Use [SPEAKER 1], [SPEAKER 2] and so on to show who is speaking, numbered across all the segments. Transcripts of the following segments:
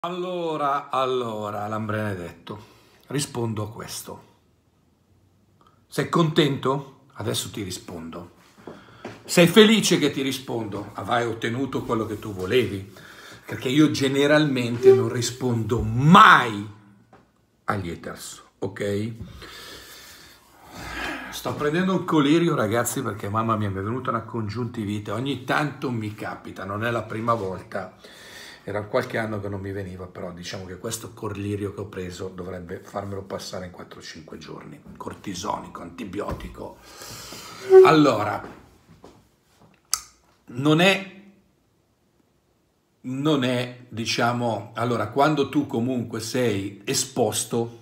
[SPEAKER 1] Allora, Lambrenedetto, rispondo a questo. Sei contento? Adesso ti rispondo. Sei felice che ti rispondo? Avrai ottenuto quello che tu volevi? Perché io generalmente non rispondo mai agli haters, ok? Sto prendendo un colirio, ragazzi, perché mamma mia mi è venuta una congiuntivite. Ogni tanto mi capita, non è la prima volta. Era qualche anno che non mi veniva, però diciamo che questo colirio che ho preso dovrebbe farmelo passare in 4-5 giorni. Cortisonico, antibiotico. Allora, non è, diciamo, allora, quando tu comunque sei esposto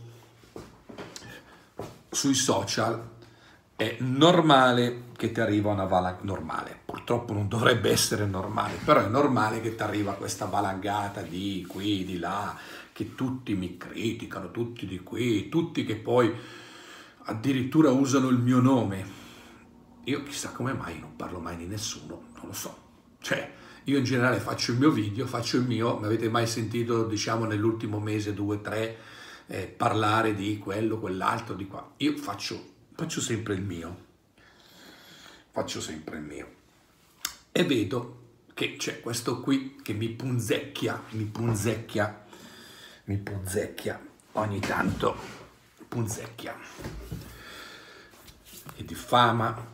[SPEAKER 1] sui social, è normale che ti arriva una valangata, normale, purtroppo non dovrebbe essere normale, però è normale che ti arriva questa valangata di qui, di là, che tutti mi criticano, tutti di qui, tutti che poi addirittura usano il mio nome. Io chissà come mai non parlo mai di nessuno, non lo so. Cioè, io in generale faccio il mio video, faccio il mio, mi avete mai sentito, diciamo, nell'ultimo mese, 2-3, parlare di quello, quell'altro, di qua. Io faccio sempre il mio, faccio sempre il mio. E vedo che c'è questo qui che mi punzecchia ogni tanto, punzecchia. E diffama,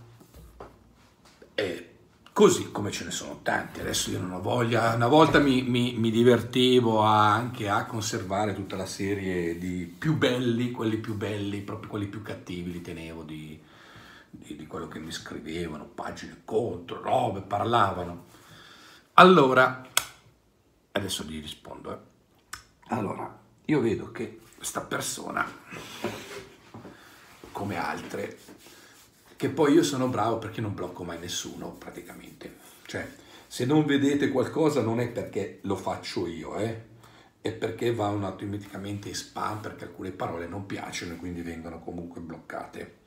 [SPEAKER 1] e così come ce ne sono tanti. Adesso io non ho voglia, una volta mi divertivo anche a conservare tutta la serie di più belli, quelli più belli, proprio quelli più cattivi, li tenevo di quello che mi scrivevano, pagine contro, robe, parlavano. Allora, adesso gli rispondo. Allora, io vedo che questa persona, come altre, che poi io sono bravo perché non blocco mai nessuno praticamente, cioè se non vedete qualcosa non è perché lo faccio io, è perché vanno automaticamente in spam, perché alcune parole non piacciono e quindi vengono comunque bloccate.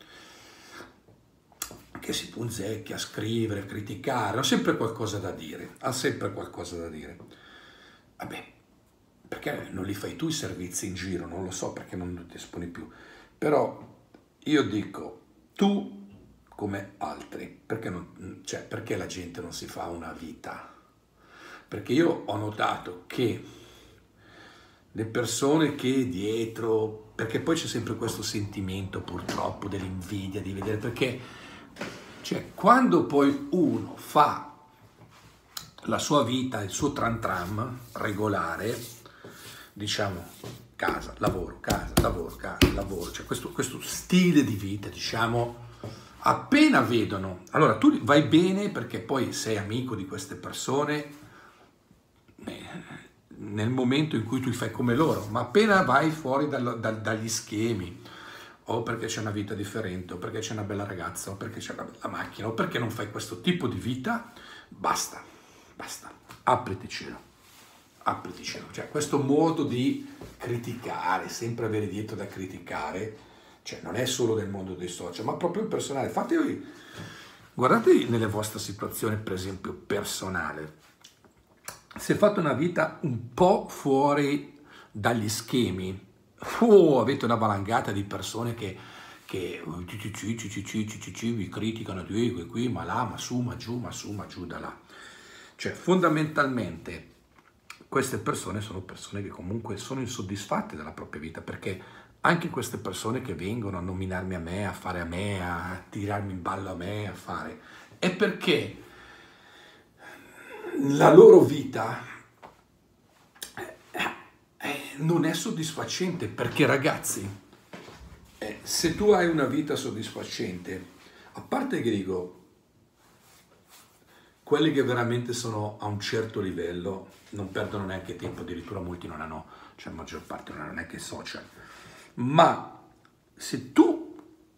[SPEAKER 1] Che si punzecchia a scrivere, a criticare, ha sempre qualcosa da dire, Vabbè, perché non li fai tu i servizi in giro? Non lo so perché non ti esponi più, però io dico, tu come altri, perché la gente non si fa una vita? Perché io ho notato che le persone che dietro, perché poi c'è sempre questo sentimento purtroppo dell'invidia, di vedere, perché cioè, quando poi uno fa la sua vita, il suo tram tram regolare, diciamo casa, lavoro, cioè questo stile di vita, diciamo, appena vedono, allora tu vai bene perché poi sei amico di queste persone nel momento in cui tu fai come loro, ma appena vai fuori dagli schemi, o perché c'è una vita differente, o perché c'è una bella ragazza, o perché c'è una bella macchina, o perché non fai questo tipo di vita, basta, apriti cielo, cioè questo modo di criticare, sempre avere dietro da criticare, cioè non è solo del mondo dei social, ma proprio il personale. Guardate nelle vostre situazioni, per esempio personale, se fate una vita un po' fuori dagli schemi, avete una valangata di persone che vi criticano di qui, ma là, ma su, ma giù, da là. Cioè, fondamentalmente, queste persone sono persone che comunque sono insoddisfatte della propria vita, perché anche queste persone che vengono a nominarmi a me, a fare a me, a tirarmi in ballo a me, a fare, è perché la loro vita non è soddisfacente, perché ragazzi, se tu hai una vita soddisfacente, a parte che dico, quelli che veramente sono a un certo livello non perdono neanche tempo, addirittura molti non hanno, cioè la maggior parte non hanno neanche social, ma se tu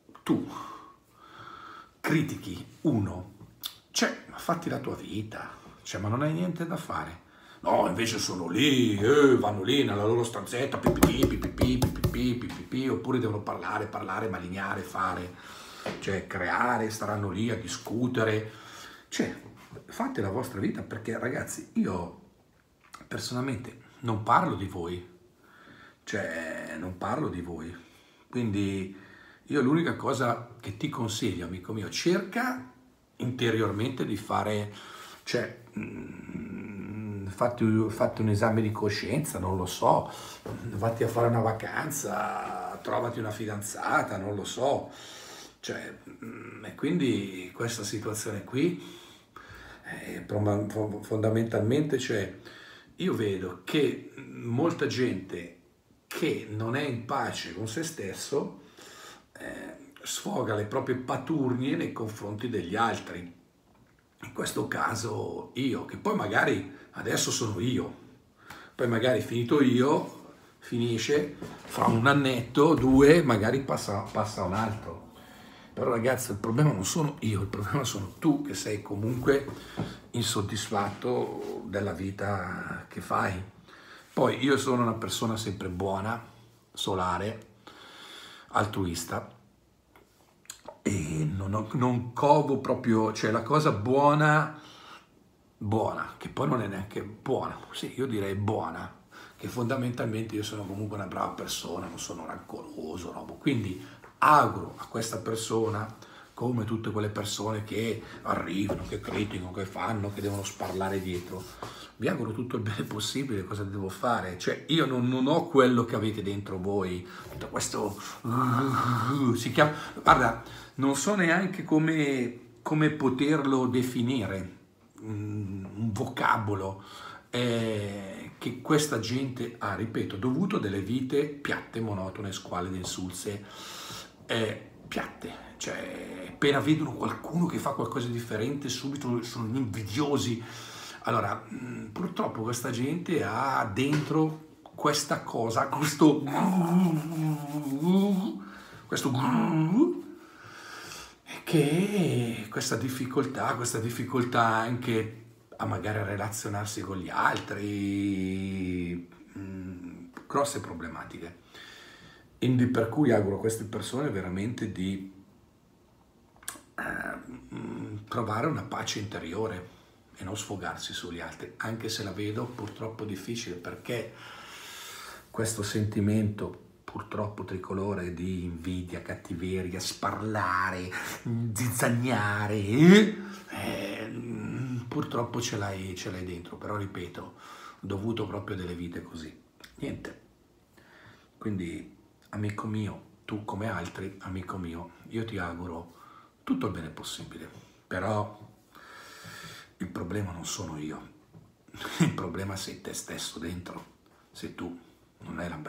[SPEAKER 1] critichi uno, cioè, fatti la tua vita, cioè, ma non hai niente da fare. No, invece sono lì, vanno lì nella loro stanzetta, pipì, oppure devono parlare, malignare, fare, cioè creare, staranno lì a discutere. Cioè, fate la vostra vita, perché ragazzi, io personalmente non parlo di voi, cioè non parlo di voi. Quindi io l'unica cosa che ti consiglio, amico mio, cerca interiormente di fare, cioè, fatti un esame di coscienza, non lo so, vatti a fare una vacanza, trovati una fidanzata, non lo so, cioè, e quindi questa situazione qui, fondamentalmente, cioè, io vedo che molta gente che non è in pace con se stesso sfoga le proprie paturnie nei confronti degli altri. In questo caso io, che poi magari adesso sono io, poi magari finito io, finisce, fra un annetto, due, magari passa un altro. Però ragazzi, il problema non sono io, il problema sono tu che sei comunque insoddisfatto della vita che fai. Poi io sono una persona sempre buona, solare, altruista e non covo proprio, cioè la cosa buona, che poi non è neanche buona, sì, io direi buona, che fondamentalmente io sono comunque una brava persona, non sono rancoroso, no? Quindi auguro a questa persona, come tutte quelle persone che arrivano, che criticano, che fanno, che devono sparlare dietro, vi auguro tutto il bene possibile. Cosa devo fare? Cioè io non ho quello che avete dentro voi, tutto questo si chiama, guarda, non so neanche come poterlo definire, un vocabolo che questa gente ha, ripeto, dovuto a delle vite piatte, monotone, squallide, insulse, piatte, cioè appena vedono qualcuno che fa qualcosa di differente subito sono invidiosi. Allora, purtroppo questa gente ha dentro questa cosa, questo che questa difficoltà anche a magari a relazionarsi con gli altri, grosse problematiche. Quindi per cui auguro a queste persone veramente di trovare una pace interiore e non sfogarsi sugli altri, anche se la vedo purtroppo difficile, perché questo sentimento purtroppo tricolore di invidia, cattiveria, sparlare, zizzagnare, purtroppo ce l'hai dentro, però ripeto, dovuto proprio a delle vite così. Niente. Quindi, amico mio, tu come altri, amico mio, io ti auguro tutto il bene possibile, però il problema non sono io, il problema sei te stesso dentro, sei tu, non è la